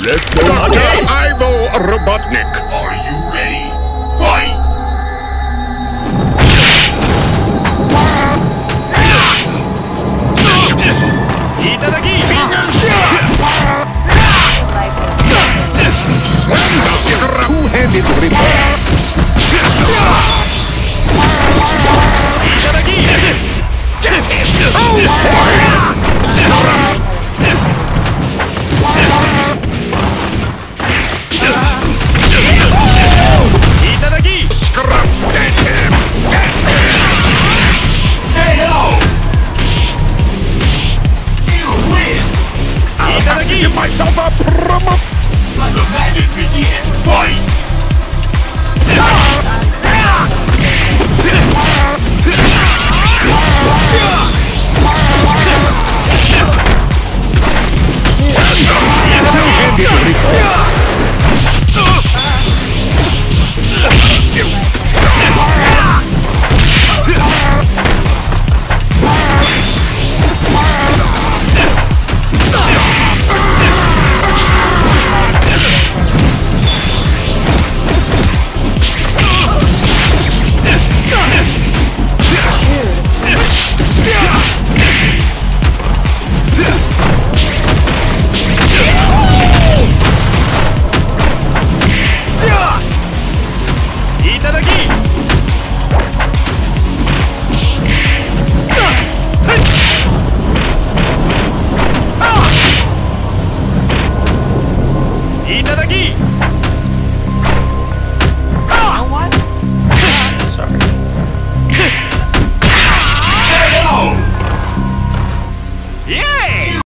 Let's go. Okay. Ivo Robotnik. Are you ready? Fight! Two-handed reverse. Get him! Scrap. Get him. KO! You win! I'll have to give myself a promo. Let the madness begin! Fight!